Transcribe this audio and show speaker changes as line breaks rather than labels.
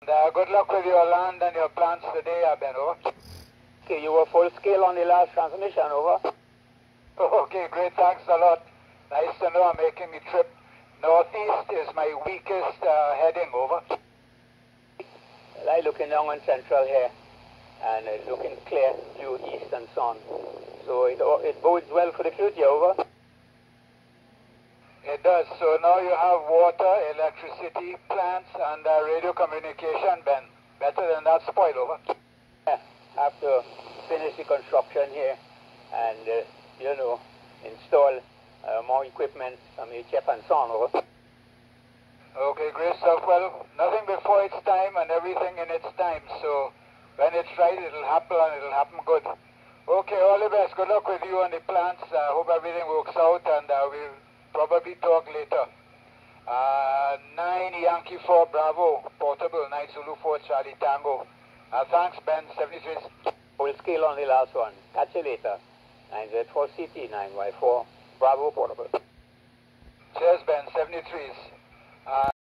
Good luck with your land and your plans today, Ben. Over.
Okay, you were full scale on the last transmission, over.
Okay, great. Thanks a lot. Nice to know I'm making the trip. Northeast is my weakest heading, over.
Well, I'm looking down on central here, and it's looking clear, due east and sun. So it bodes well for the future, over.
It does. So now you have water, electricity, plants, and radio communication, Ben. Better than that spoil, over.
Yeah, have to finish the construction here and, install more equipment, some HF and so on, over.
Okay, great stuff. Well, nothing before its time and everything in its time. So when it's right, it'll happen and it'll happen good. Okay, all the best. Good luck with you and the plants. Hope everything works out, and we'll probably talk later. 9 Yankee 4 Bravo, portable, 9 Zulu 4 Charlie Tango. Thanks, Ben, 73.
Full scale on the last one. Catch you later. 9Z4 CT, 9Y4 Bravo portable.
Cheers, Ben, 73s.